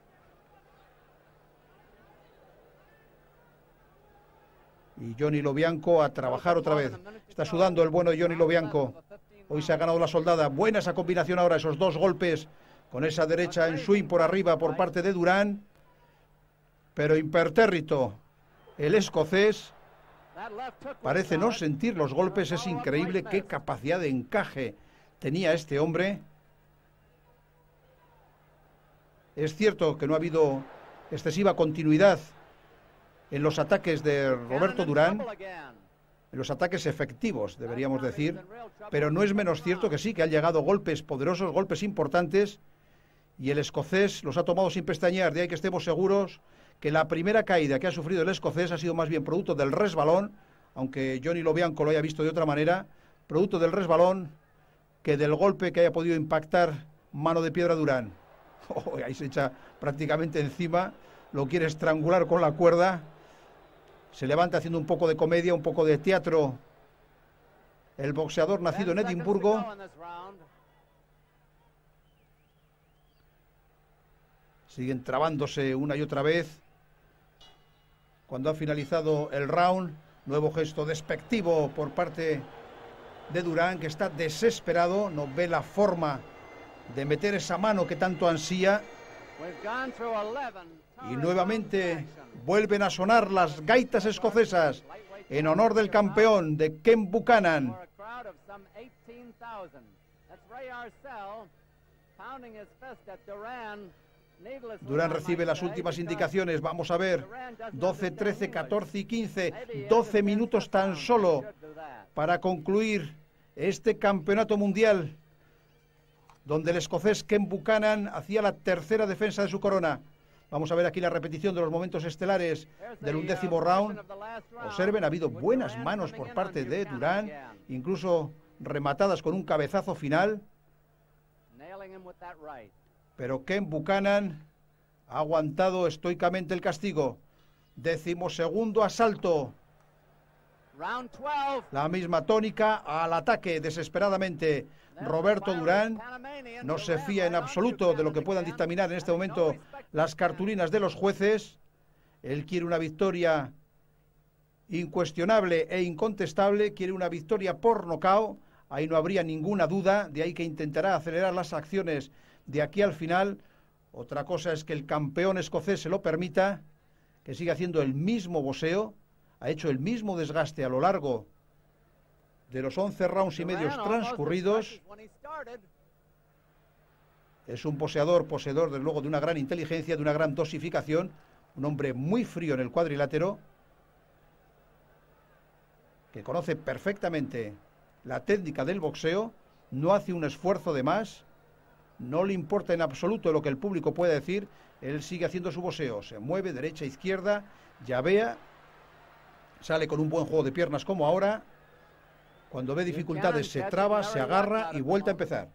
S2: Y Johnny Lobianco a trabajar otra vez. Está sudando el bueno Johnny Lobianco. Hoy se ha ganado la soldada. Buena esa combinación ahora, esos 2 golpes con esa derecha en swing por arriba por parte de Durán. Pero impertérrito el escocés. Parece no sentir los golpes. Es increíble qué capacidad de encaje tenía este hombre. Es cierto que no ha habido excesiva continuidad en los ataques de Roberto Durán, en los ataques efectivos, deberíamos decir, pero no es menos cierto que sí, que han llegado golpes poderosos, golpes importantes, y el escocés los ha tomado sin pestañear. De ahí que estemos seguros que la primera caída que ha sufrido el escocés ha sido más bien producto del resbalón, aunque Johnny Lobianco lo haya visto de otra manera, producto del resbalón que del golpe que haya podido impactar Mano de Piedra Durán. Oh, ahí se echa prácticamente encima, lo quiere estrangular con la cuerda. Se levanta haciendo un poco de comedia, un poco de teatro. El boxeador nacido en Edimburgo. Siguen trabándose una y otra vez. Cuando ha finalizado el round, nuevo gesto despectivo por parte de Durán, que está desesperado, no ve la forma de meter esa mano que tanto ansía. Y nuevamente vuelven a sonar las gaitas escocesas en honor del campeón, de Ken Buchanan. Durán recibe las últimas indicaciones. Vamos a ver, 12, 13, 14 y 15, 12 minutos tan solo para concluir este campeonato mundial, donde el escocés Ken Buchanan hacía la tercera defensa de su corona. Vamos a ver aquí la repetición de los momentos estelares del 11º round. Observen, ha habido buenas manos por parte de Durán, incluso rematadas con un cabezazo final. Pero Ken Buchanan ha aguantado estoicamente el castigo. 12º asalto. La misma tónica, al ataque desesperadamente. Roberto Durán no se fía en absoluto de lo que puedan dictaminar en este momento las cartulinas de los jueces. Él quiere una victoria incuestionable e incontestable, quiere una victoria por nocaut, ahí no habría ninguna duda, de ahí que intentará acelerar las acciones de aquí al final. Otra cosa es que el campeón escocés se lo permita, que siga haciendo el mismo boxeo, ha hecho el mismo desgaste a lo largo de los 11 rounds y medios transcurridos. Es un poseedor desde luego de una gran inteligencia, de una gran dosificación, un hombre muy frío en el cuadrilátero, que conoce perfectamente la técnica del boxeo, no hace un esfuerzo de más, no le importa en absoluto lo que el público pueda decir, él sigue haciendo su boxeo, se mueve derecha, izquierda, llavea, sale con un buen juego de piernas como ahora, cuando ve dificultades se traba, se agarra y vuelve a empezar.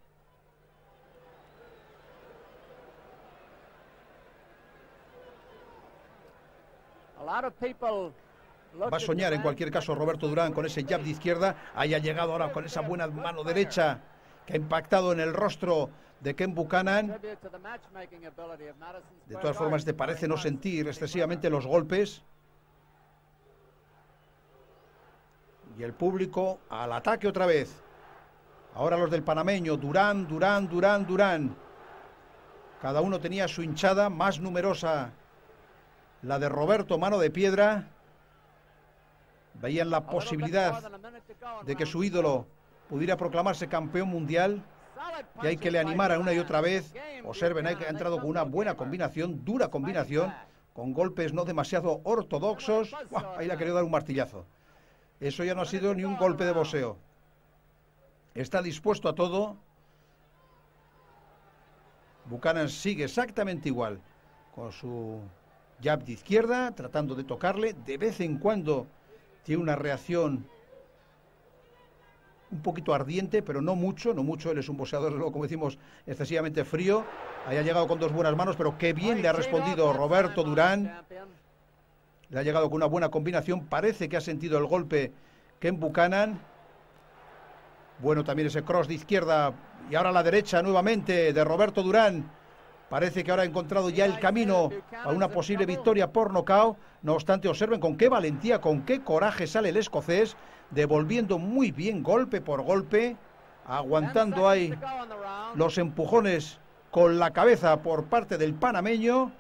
S2: Va a soñar en cualquier caso Roberto Durán con ese jab de izquierda, haya llegado ahora con esa buena mano derecha que ha impactado en el rostro de Ken Buchanan. De todas formas, parece no sentir excesivamente los golpes. Y el público al ataque otra vez. Ahora los del panameño, Durán. Cada uno tenía su hinchada, más numerosa la de Roberto Mano de Piedra. Veían la posibilidad de que su ídolo pudiera proclamarse campeón mundial, y hay que le animara una y otra vez. Observen, hay que ha entrado con una buena combinación, dura combinación, con golpes no demasiado ortodoxos. ¡Buah! Ahí le ha querido dar un martillazo. Eso ya no ha sido ni un golpe de boxeo. Está dispuesto a todo. Buchanan sigue exactamente igual, con su jab de izquierda, tratando de tocarle. De vez en cuando tiene una reacción un poquito ardiente, pero no mucho. Él es un boxeador, como decimos, excesivamente frío. Ahí ha llegado con dos buenas manos, pero qué bien le ha respondido Roberto Durán. Le ha llegado con una buena combinación. Parece que ha sentido el golpe Ken Buchanan. Bueno, también ese cross de izquierda. Y ahora la derecha nuevamente de Roberto Durán. Parece que ahora ha encontrado ya el camino a una posible victoria por nocaut. No obstante, observen con qué valentía, con qué coraje sale el escocés, devolviendo muy bien golpe por golpe, aguantando ahí los empujones con la cabeza por parte del panameño.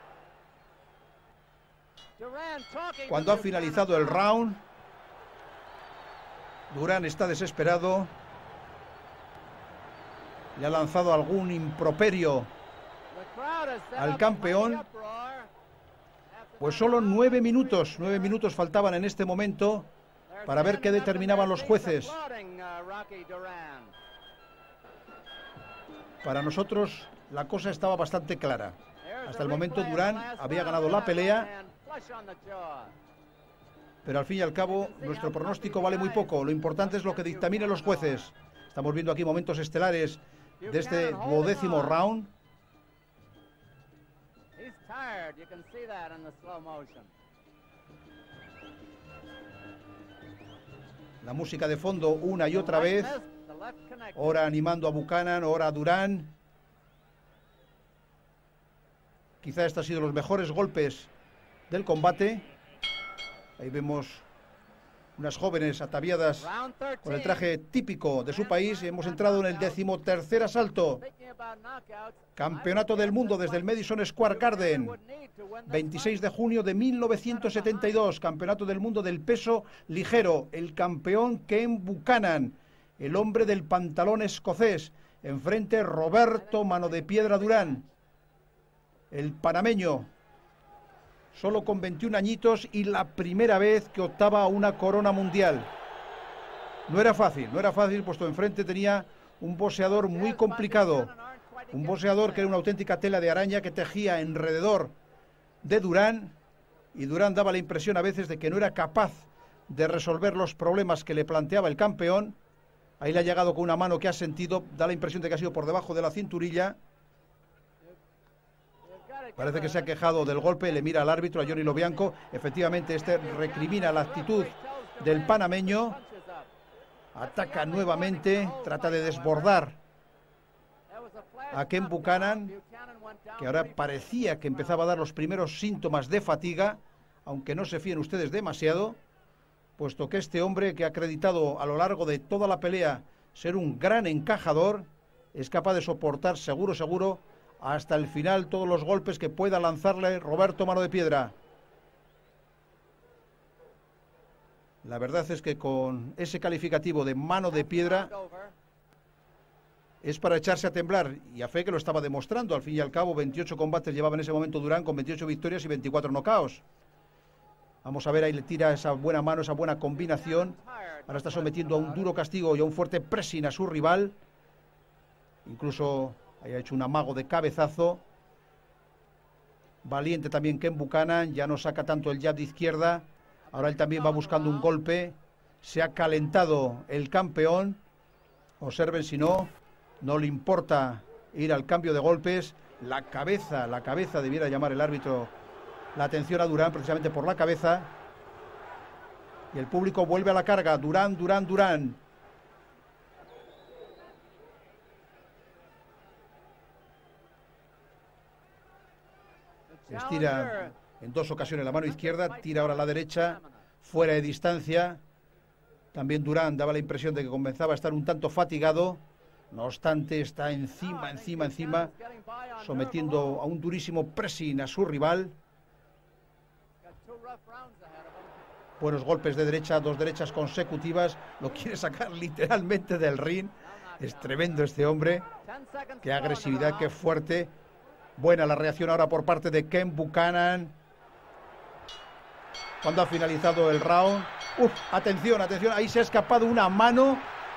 S2: Cuando ha finalizado el round, Durán está desesperado. Le ha lanzado algún improperio al campeón. Pues solo 9 minutos faltaban en este momento para ver qué determinaban los jueces. Para nosotros la cosa estaba bastante clara. Hasta el momento Durán había ganado la pelea, pero al fin y al cabo nuestro pronóstico vale muy poco. Lo importante es lo que dictaminen los jueces. Estamos viendo aquí momentos estelares de este 12º round. La música de fondo una y otra vez, ahora animando a Buchanan, ahora a Durán. Quizá estos han sido los mejores golpes del combate. Ahí vemos unas jóvenes ataviadas con el traje típico de su país. Hemos entrado en el 13º asalto. Campeonato del mundo desde el Madison Square Garden. 26 de junio de 1972. Campeonato del mundo del peso ligero. El campeón Ken Buchanan, el hombre del pantalón escocés. Enfrente Roberto Mano de Piedra Durán, el panameño, solo con 21 añitos y la primera vez que optaba a una corona mundial. No era fácil, puesto enfrente tenía un boxeador muy complicado, un boxeador que era una auténtica tela de araña que tejía alrededor de Durán, y Durán daba la impresión a veces de que no era capaz de resolver los problemas que le planteaba el campeón. Ahí le ha llegado con una mano que ha sentido, da la impresión de que ha sido por debajo de la cinturilla. Parece que se ha quejado del golpe, le mira al árbitro, a Johnny Lobianco. Efectivamente, este recrimina la actitud del panameño. Ataca nuevamente, trata de desbordar a Ken Buchanan, que ahora parecía que empezaba a dar los primeros síntomas de fatiga, aunque no se fíen ustedes demasiado, puesto que este hombre, que ha acreditado a lo largo de toda la pelea ser un gran encajador, es capaz de soportar seguro hasta el final todos los golpes que pueda lanzarle Roberto Mano de Piedra. La verdad es que con ese calificativo de mano de piedra es para echarse a temblar, y a fe que lo estaba demostrando. Al fin y al cabo, 28 combates llevaba en ese momento Durán, con 28 victorias y 24 knockouts. Vamos a ver, ahí le tira esa buena mano, esa buena combinación. Ahora está sometiendo a un duro castigo y a un fuerte pressing a su rival. Incluso ahí ha hecho un amago de cabezazo. Valiente también Ken Buchanan, ya no saca tanto el jab de izquierda. Ahora él también va buscando un golpe. Se ha calentado el campeón. Observen, si no le importa ir al cambio de golpes. La cabeza debiera llamar el árbitro la atención a Durán, precisamente por la cabeza. Y el público vuelve a la carga. Durán. Estira en 2 ocasiones la mano izquierda, tira ahora a la derecha, fuera de distancia. También Durán daba la impresión de que comenzaba a estar un tanto fatigado. No obstante, está encima, sometiendo a un durísimo pressing a su rival. Buenos golpes de derecha, 2 derechas consecutivas. Lo quiere sacar literalmente del ring. Es tremendo este hombre. Qué agresividad, qué fuerte. Buena la reacción ahora por parte de Ken Buchanan. Cuando ha finalizado el round. Atención, ahí se ha escapado una mano.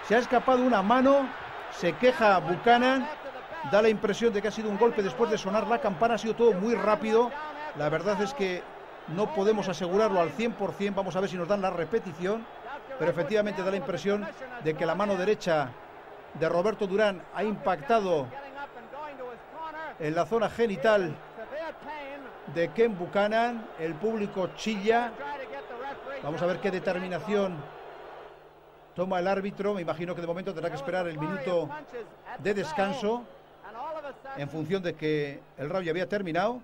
S2: Se queja Buchanan. Da la impresión de que ha sido un golpe después de sonar la campana. Ha sido todo muy rápido. La verdad es que no podemos asegurarlo al 100%. Vamos a ver si nos dan la repetición. Pero efectivamente da la impresión de que la mano derecha de Roberto Durán ha impactado en la zona genital de Ken Buchanan. El público chilla. Vamos a ver qué determinación toma el árbitro. Me imagino que de momento tendrá que esperar el minuto de descanso en función de que el round ya había terminado.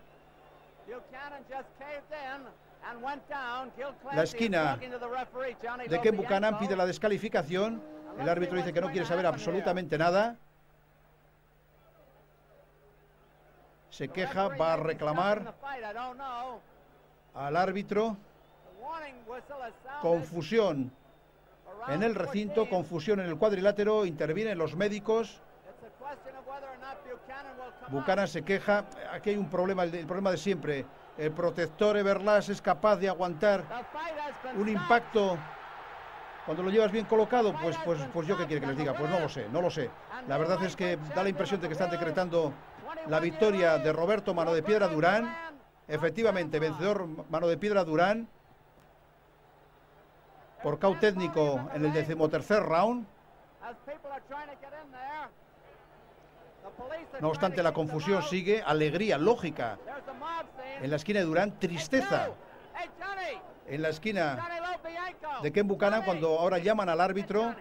S2: La esquina de Ken Buchanan pide la descalificación. El árbitro dice que no quiere saber absolutamente nada. Se queja, va a reclamar al árbitro. Confusión en el recinto, confusión en el cuadrilátero, intervienen los médicos. Buchanan se queja. Aquí hay un problema, el problema de siempre. El protector Everlast es capaz de aguantar un impacto cuando lo llevas bien colocado. Pues yo qué quiere que les diga, pues no lo sé. La verdad es que da la impresión de que están decretando la victoria de Roberto Mano de Piedra Durán. Efectivamente, vencedor Mano de Piedra Durán por KO técnico en el 13º round. No obstante, la confusión sigue. Alegría, lógica en la esquina de Durán, tristeza en la esquina de Ken Buchanan cuando ahora llaman al árbitro.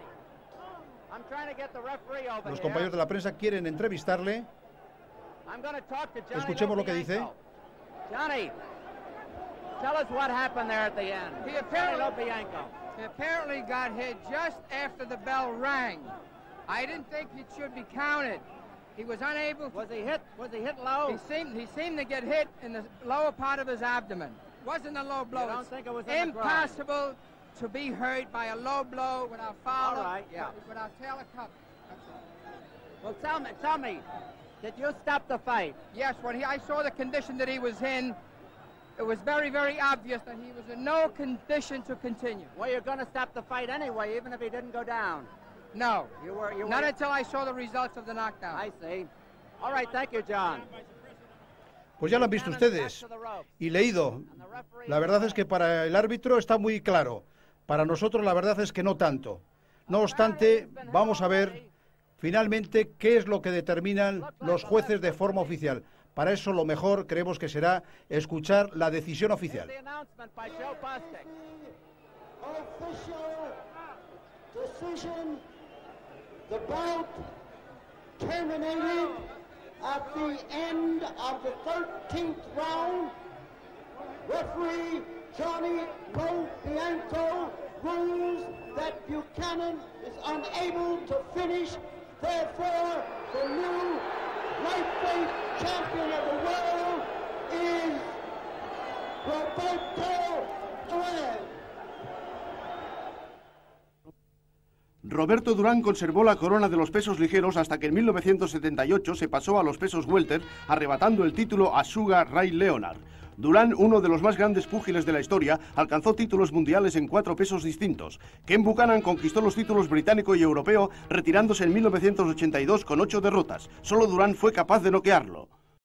S2: Los compañeros de la prensa quieren entrevistarle. Escuchemos lo que dice.
S3: Johnny, tell us what happened there at the end. He apparently got hit just after the bell rang. I didn't think it should be counted. He was unable to... Was he hit low? He seemed to get hit in the lower part of his abdomen. Wasn't a low blow. You don't think it was impossible to be hurt by a low blow without foul. All right, yeah. Without tailor cup. Well, tell me, did you stop the fight? Yes, when I saw the condition that he was in, it was very, very obvious that he was in no condition to continue. Well, you're going to stop the fight anyway, even if he didn't go down. No, not until I saw the results of the knockdown. I see. All right, thank you, John.
S2: Pues ya lo han visto ustedes y leído. La verdad es que para el árbitro está muy claro. Para nosotros la verdad es que no tanto. No obstante, vamos a ver finalmente qué es lo que determinan los jueces de forma oficial. Para eso lo mejor creemos que será escuchar la decisión oficial.
S4: The bout terminated at the end of the 13th round. Referee Johnny Lo Bianco rules that Buchanan is unable to finish. Therefore, the new lightweight champion of the world is Roberto Durán.
S1: Roberto Durán conservó la corona de los pesos ligeros hasta que en 1978 se pasó a los pesos welter, arrebatando el título a Sugar Ray Leonard. Durán, uno de los más grandes púgiles de la historia, alcanzó títulos mundiales en 4 pesos distintos. Ken Buchanan conquistó los títulos británico y europeo, retirándose en 1982 con 8 derrotas. Solo Durán fue capaz de noquearlo.